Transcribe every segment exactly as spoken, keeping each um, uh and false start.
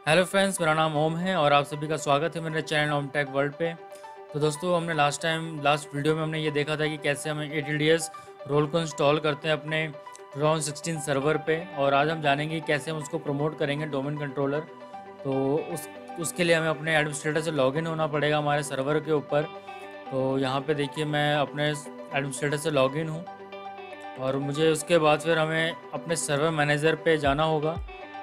Hello friends, मेरा नाम ओम है और आप सभी का स्वागत है मेरे चैनल ओम टेक वर्ल्ड पे। तो दोस्तों, हमने लास्ट टाइम लास्ट वीडियो में हमने ये देखा था कि कैसे हम A T D S role को इंस्टॉल करते हैं अपने टू थाउजेंड सिक्सटीन सर्वर पे। और आज हम जानेंगे कि कैसे हम उसको प्रमोट करेंगे डोमेन कंट्रोलर। तो उस उसके लिए हमें अपने एडमिनिस्ट्रेटर से लॉगिन होना पड़ेगा हमारे सर्वर के ऊपर। तो यहाँ पे देखिए, मैं अपने एडमिनिस्ट्रेटर से लॉगिन हूँ और मुझे उसके बाद फिर हमें अपने सर्वर मैनेजर पे जाना होगा।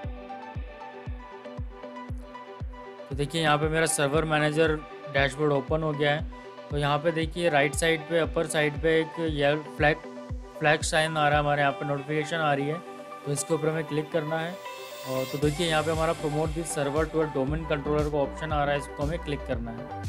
तो देखिए, यहाँ पे मेरा सर्वर मैनेजर डैशबोर्ड ओपन हो गया है। तो यहाँ पे देखिए, राइट साइड पे अपर साइड पे एक ये फ्लैग फ्लैग साइन आ रहा है, हमारे यहाँ पे नोटिफिकेशन आ रही है। तो इसके ऊपर हमें क्लिक करना है। और तो देखिए, यहाँ पे हमारा promote this server to a domain controller का ऑप्शन आ रहा है, इसको हमें क्लिक करना है।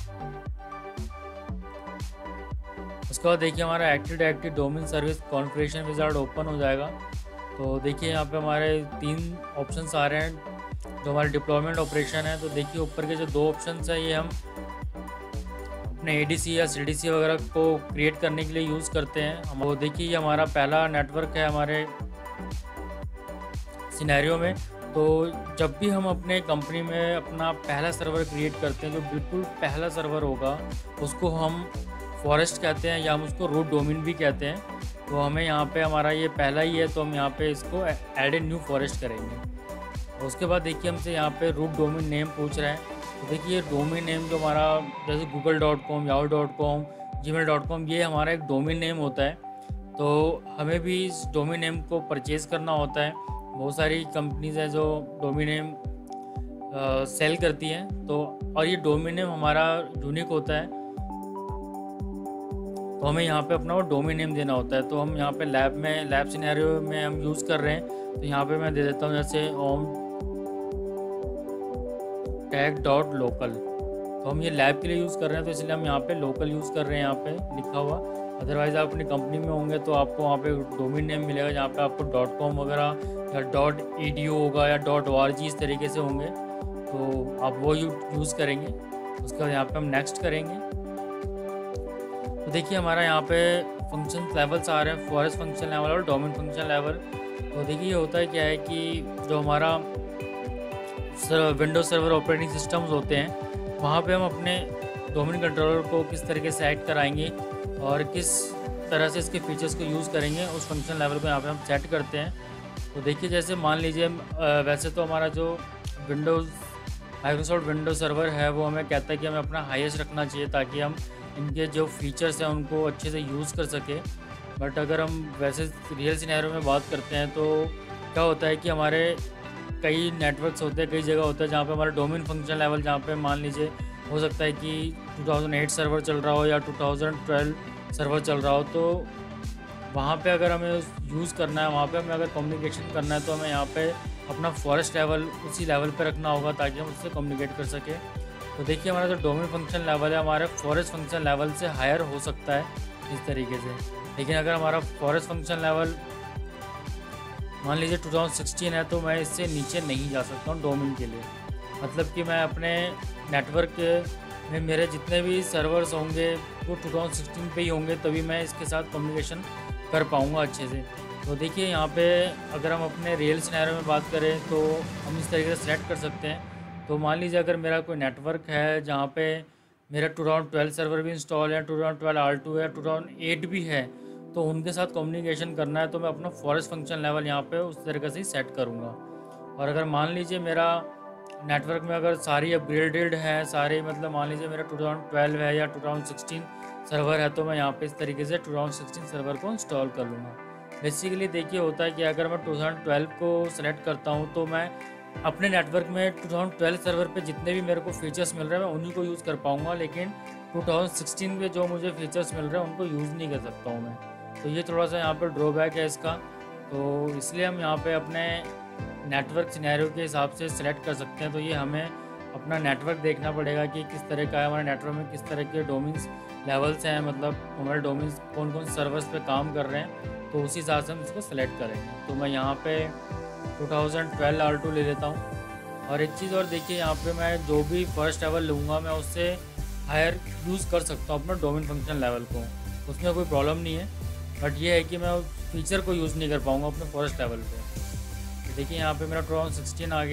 उसके बाद देखिए, हमारा active directory domain service configuration wizard open हो जाएगा। तो देखिए, यहाँ पे हमारे तीन ऑप्शंस आ रहे हैं जो हमारे डिप्लॉयमेंट ऑपरेशन है। तो देखिए, ऊपर के जो दो ऑप्शंस है ये हम अपने ए डी सी या सी डी सी वगैरह को क्रिएट करने के लिए यूज़ करते हैं हम। वो देखिए, ये हमारा पहला नेटवर्क है हमारे सिनेरियो में। तो जब भी हम अपने कंपनी में अपना पहला सर्वर क्रिएट करते हैं, जो बिल्कुल पहला सर्वर होगा, उसको हम फॉरेस्ट कहते हैं या हम उसको रूट डोमेन भी कहते हैं। तो हमें यहाँ पे हमारा ये पहला ही है, तो हम यहाँ पे इसको ऐड ए न्यू फॉरेस्ट करेंगे। और उसके बाद देखिए, हमसे यहाँ पे रूट डोमेन नेम पूछ रहा है। तो देखिए, डोमेन नेम जो हमारा जैसे Google dot com, Yahoo dot com, G mail dot com, ये हमारा एक डोमेन नेम होता है। तो हमें भी इस डोमेन नेम को परचेज़ करना होता है। बहुत सारी कंपनीज हैं जो डोमेन नेम सेल करती हैं। तो और ये डोमेन नेम हमारा यूनिक होता है, तो हमें यहाँ पे अपना वो डोमेन नेम देना होता है। तो हम यहाँ पे लैब में लैब सिनेरियो में हम यूज़ कर रहे हैं। तो यहाँ पे मैं दे देता हूँ जैसे ओम टैग डॉट लोकल। तो हम ये लैब के लिए यूज़ कर रहे हैं, तो इसलिए हम यहाँ पे लोकल यूज़ कर रहे हैं, यहाँ पे लिखा हुआ। अदरवाइज़ आप अपनी कंपनी में होंगे तो आपको वहाँ पे डोमेन नेम मिलेगा, जहाँ पे आपको डॉट कॉम वगैरह या डॉट ई डी यू होगा या डॉट ओ आर जी, इस तरीके से होंगे। तो आप वो यूज़ करेंगे। उसके बाद यहाँ पर हम नेक्स्ट करेंगे। तो देखिए, हमारा यहाँ पे फंक्शन लेवल्स आ रहे हैं, फॉरेस्ट फंक्शन लेवल और डोमेन फंक्शन लेवल। तो देखिए, ये होता है क्या है कि जो हमारा विंडोज सर्वर ऑपरेटिंग सिस्टम्स होते हैं, वहाँ पे हम अपने डोमेन कंट्रोलर को किस तरीके से ऐड कराएंगे और किस तरह से इसके फीचर्स को यूज़ करेंगे, उस फंक्शन लेवल को यहाँ पे हम सेट करते हैं। तो देखिए, जैसे मान लीजिए, वैसे तो हमारा जो विंडोज़ माइक्रोसॉफ्ट विंडोज सर्वर है वो हमें कहता है कि हमें अपना हाईएस्ट रखना चाहिए, ताकि हम इनके जो फीचर्स हैं उनको अच्छे से यूज़ कर सके। बट अगर हम वैसे रियल सिनेरियो में बात करते हैं, तो क्या होता है कि हमारे कई नेटवर्क्स होते हैं, कई जगह होता है जहाँ पे हमारा डोमेन फंक्शन लेवल, जहाँ पे मान लीजिए हो सकता है कि टू थाउजेंड एट सर्वर चल रहा हो या टू थाउजेंड ट्वेल्व सर्वर चल रहा हो। तो वहाँ पे अगर हमें यूज़ करना है, वहाँ पे हमें अगर कम्युनिकेशन करना है, तो हमें यहाँ पे अपना फॉरेस्ट लेवल उसी लेवल पे रखना होगा, ताकि हम उससे कम्युनिकेट कर सकें। तो देखिए, हमारा जो डोमेन फंक्शन लेवल है हमारे फॉरेस्ट फंक्शन लेवल से हायर हो सकता है इस तरीके से। लेकिन अगर हमारा फॉरेस्ट फंक्शन लेवल मान लीजिए टू थाउजेंड सिक्सटीन है, तो मैं इससे नीचे नहीं जा सकता हूँ डोमेन के लिए। मतलब कि मैं अपने नेटवर्क में मेरे जितने भी सर्वर्स होंगे वो टू थाउजेंड सिक्सटीन पे ही होंगे, तभी मैं इसके साथ कम्युनिकेशन कर पाऊँगा अच्छे से। तो देखिए, यहाँ पे अगर हम अपने रियल सिनेरियो में बात करें, तो हम इस तरीके से सेलेक्ट कर सकते हैं। तो मान लीजिए, अगर मेरा कोई नेटवर्क है जहाँ पे मेरा टू थाउजेंड ट्वेल्व सर्वर भी इंस्टॉल है, two thousand twelve R two है, टू थाउजेंड एट भी है, तो उनके साथ कम्युनिकेशन करना है, तो मैं अपना फॉरेस्ट फंक्शन लेवल यहाँ पे उस तरीके से ही सेट करूँगा। और अगर मान लीजिए मेरा नेटवर्क में अगर सारी अपग्रेडेड है, सारे मतलब मान लीजिए मेरा टू थाउजेंड ट्वेल्व है या टू थाउजेंड सिक्सटीन सर्वर है, तो मैं यहाँ पे इस तरीके से टू थाउजेंड सिक्सटीन सर्वर को इंस्टॉल कर लूँगा। बेसिकली देखिए, होता है कि अगर मैं टू थाउजेंड ट्वेल्व को सेलेक्ट करता हूँ, तो मैं अपने नेटवर्क में टू थाउजेंड ट्वेल्व सर्वर पे जितने भी मेरे को फीचर्स मिल रहे हैं मैं उन्हीं को यूज़ कर पाऊँगा। लेकिन टू थाउजेंड सिक्सटीन में जो मुझे फीचर्स मिल रहे हैं उनको यूज़ नहीं कर सकता हूँ मैं। तो ये थोड़ा सा यहाँ पर ड्रॉबैक है इसका। तो इसलिए हम यहाँ पे अपने नेटवर्क सिनेरियो के हिसाब से सिलेक्ट कर सकते हैं। तो ये हमें अपना नेटवर्क देखना पड़ेगा कि किस तरह का है हमारे नेटवर्क में, किस तरह के डोमेन्स लेवल्स हैं, मतलब हमारे डोमेन्स कौन कौन सर्वर्स पे काम कर रहे हैं, तो उसी हिसाब से हम इसको सेलेक्ट करेंगे। तो मैं यहाँ पे two thousand twelve R two ले लेता हूँ। और एक चीज़ और देखिए, यहाँ पे मैं जो भी फर्स्ट लेवल लूँगा मैं उससे हायर यूज़ कर सकता हूँ अपना डोमेन फंक्शन लेवल को, उसमें कोई प्रॉब्लम नहीं है। बट ये है कि मैं उस फीचर को यूज़ नहीं कर पाऊँगा अपने फॉरेस्ट लेवल पे। तो देखिए, यहाँ पे मेरा टू थाउजेंड सिक्सटीन आ गया है।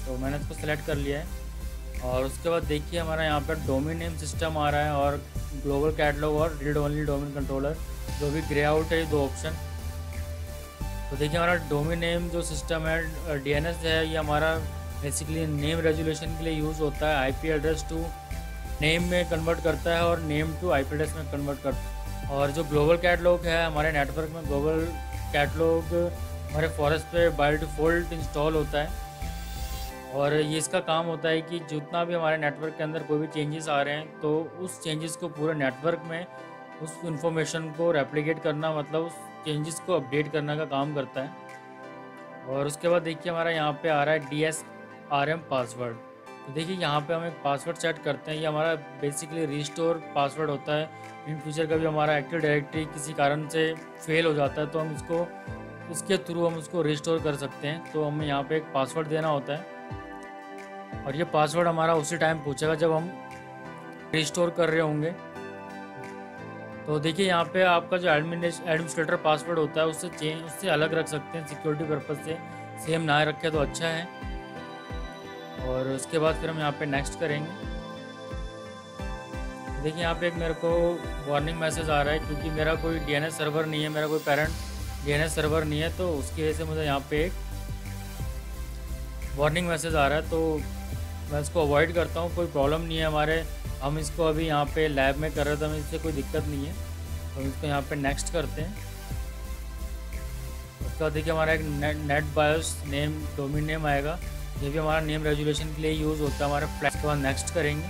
तो मैंने इसको सेलेक्ट कर लिया है। और उसके बाद देखिए हमारा यहाँ पर डोमेन नेम सिस्टम आ रहा है और ग्लोबल कैटलॉग और रीड ओनली डोमेन कंट्रोलर, जो भी ग्रे आउट है, ये दो ऑप्शन। तो देखिए हमारा डोमेन नेम जो सिस्टम है डीएनएस है, ये हमारा बेसिकली नेम रेजोल्यूशन के लिए यूज़ होता है। आईपी एड्रेस टू नेम में कन्वर्ट करता है और नेम टू आईपी एड्रेस में कन्वर्ट करता है। और जो ग्लोबल कैटलॉग है हमारे नेटवर्क में, ग्लोबल कैटलॉग हमारे फॉरेस्ट पे बाय डिफ़ॉल्ट इंस्टॉल होता है। और ये इसका काम होता है कि जितना भी हमारे नेटवर्क के अंदर कोई भी चेंजेस आ रहे हैं, तो उस चेंजेस को पूरे नेटवर्क में उस इंफॉर्मेशन को रेप्लिकेट करना, मतलब उस चेंजेस को अपडेट करने का काम करता है। और उसके बाद देखिए हमारा यहाँ पे आ रहा है D S R M password. तो देखिए यहाँ पे हम एक पासवर्ड सेट करते हैं, ये हमारा बेसिकली रिस्टोर पासवर्ड होता है। इन फ्यूचर कभी हमारा एक्टिव डायरेक्टरी किसी कारण से फेल हो जाता है, तो हम इसको इसके थ्रू हम उसको रिस्टोर कर सकते हैं। तो हमें यहाँ पे एक पासवर्ड देना होता है और ये पासवर्ड हमारा उसी टाइम पूछेगा जब हम रिस्टोर कर रहे होंगे। तो देखिए यहाँ पे आपका जो एडमिनिस्ट्रेटर पासवर्ड होता है उससे चेंज उससे अलग रख सकते हैं, सिक्योरिटी पर्पज़ से सेम ना रखे तो अच्छा है। और उसके बाद फिर हम यहाँ पे नेक्स्ट करेंगे। देखिए यहाँ पे एक मेरे को वार्निंग मैसेज आ रहा है, क्योंकि मेरा कोई डीएनएस सर्वर नहीं है, मेरा कोई पेरेंट डीएनएस सर्वर नहीं है, तो उसकी वजह से मुझे यहाँ पे एक वार्निंग मैसेज आ रहा है। तो मैं इसको अवॉइड करता हूँ, कोई प्रॉब्लम नहीं है हमारे, हम इसको अभी यहाँ पे लैब में कर रहे थे, हमें इससे कोई दिक्कत नहीं है। तो हम इसको यहाँ पे नेक्स्ट करते हैं। उसके बाद देखिए हमारा एक net net BIOS name domain name आएगा, ये भी हमारा नेम रेजोल्यूशन के लिए यूज़ होता है हमारे फ्लैश। के बाद नेक्स्ट करेंगे।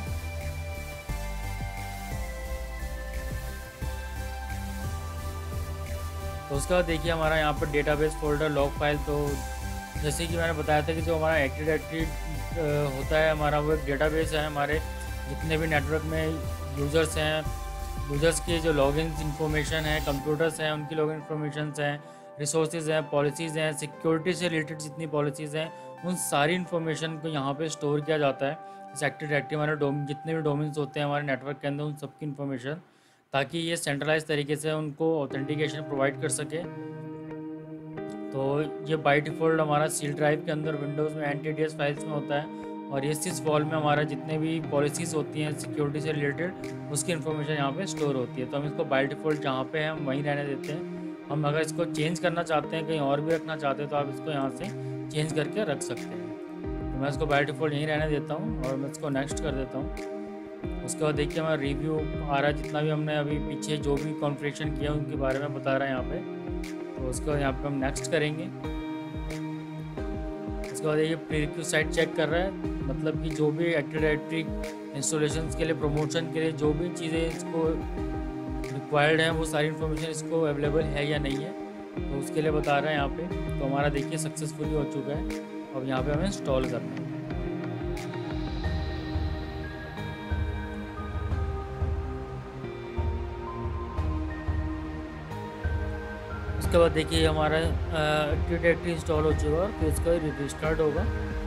तो उसके बाद देखिए हमारा यहाँ पर डेटाबेस फोल्डर लॉग फाइल। तो जैसे कि मैंने बताया था कि जो हमारा एक्टिव डायरेक्टरी होता है हमारा, वो एक डेटाबेस है। हमारे जितने भी नेटवर्क में यूज़र्स हैं, यूज़र्स के जो लॉगिन इंफॉर्मेशन है, कंप्यूटर्स हैं उनकी लॉगिन इंफॉर्मेशन हैं, रिसोर्सेज हैं, पॉलिसीज़ हैं, सिक्योरिटी से रिलेटेड जितनी पॉलिसीज़ हैं, उन सारी इन्फॉर्मेशन को यहाँ पे स्टोर किया जाता है इस एक्टिव डायरेक्टरी। हमारे डोम जितने भी डोमेन्स होते हैं हमारे नेटवर्क के अंदर, उन सबकी इन्फॉर्मेशन, ताकि ये सेंट्रलाइज तरीके से उनको ऑथेंटिकेशन प्रोवाइड कर सके। तो ये बाय डिफ़ॉल्ट हमारा सी ड्राइव के अंदर विंडोज़ में N T D S files में होता है, और ये सिस वॉल में हमारा जितने भी पॉलिसीज़ होती हैं सिक्योरिटी से रिलेटेड, उसकी इन्फॉर्मेशन यहाँ पे स्टोर होती है। तो हम इसको बाय डिफ़ॉल्ट जहाँ पे है हम वहीं रहने देते हैं। हम अगर इसको चेंज करना चाहते हैं, कहीं और भी रखना चाहते हैं, तो आप इसको यहाँ से चेंज करके रख सकते हैं। तो मैं इसको बाय डिफ़ॉल्ट यहीं रहने देता हूँ और मैं इसको नेक्स्ट कर देता हूँ। उसके बाद देखिए हमारा रिव्यू आ रहा है, जितना भी हमने अभी पीछे जो भी कॉन्फ़िगरेशन किया उनके बारे में बता रहा है यहाँ पे। तो उसको यहाँ पे हम नेक्स्ट करेंगे। उसके बाद ये प्रीरिक्विजिट साइट चेक कर रहा है, मतलब कि जो भी एक्टिव डायरेक्टरी इंस्टॉलेशन के लिए, प्रमोशन के लिए जो भी चीज़ें इसको रिक्वायर्ड हैं, वो सारी इन्फॉर्मेशन इसको अवेलेबल है या नहीं है, तो उसके लिए बता रहा है यहाँ पे। तो हमारा देखिए सक्सेसफुली हो चुका है। अब यहाँ पे हमें इंस्टॉल करना है। उसके बाद देखिए हमारा एक्टिव डायरेक्टरी इंस्टॉल हो चुका है, तो इसका रिस्टार्ट होगा।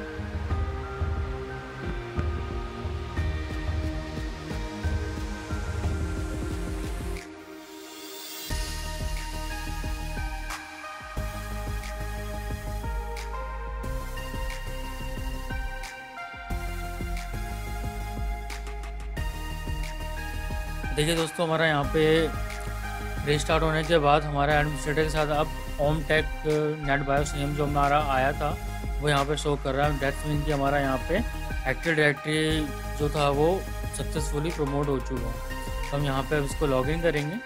देखिए दोस्तों हमारा यहाँ पे रीस्टार्ट होने के बाद हमारा एडमिनिस्ट्रेटर के साथ अब Om tech net BIOS name जो हमारा आया था वो यहाँ पे शो कर रहा है। डेट्स मीन कि हमारा यहाँ पे एक्टिव डायरेक्टरी जो था वो सक्सेसफुली प्रमोट हो चुका है। तो हम यहाँ पे अब इसको लॉगिन करेंगे।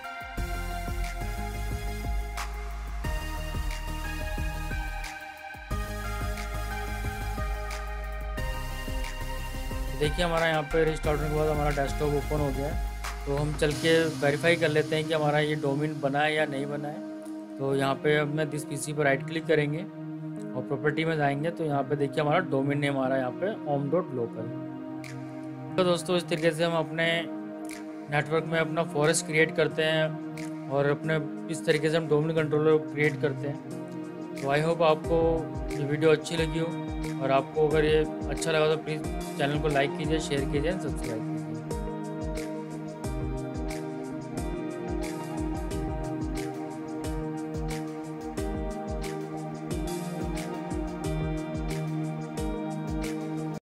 देखिए हमारा यहाँ पे रीस्टार्ट होने के बाद हमारा डेस्कटॉप ओपन हो गया है। तो हम चल के वेरीफाई कर लेते हैं कि हमारा ये डोमेन बना है या नहीं बना है। तो यहाँ पे अब मैं दिस पीसी पर राइट क्लिक करेंगे और प्रॉपर्टी में जाएंगे, तो यहाँ पे देखिए हमारा डोमेन नेम आ रहा है यहाँ पे ओम डॉट लोकल। तो दोस्तों इस तरीके से हम अपने नेटवर्क में अपना फॉरेस्ट क्रिएट करते हैं और अपने इस तरीके से हम डोमेन कंट्रोलर क्रिएट करते हैं। तो आई होप आपको ये वीडियो अच्छी लगी हो, और आपको अगर ये अच्छा लगा तो प्लीज़ चैनल को लाइक कीजिए, शेयर कीजिए, सब्सक्राइब।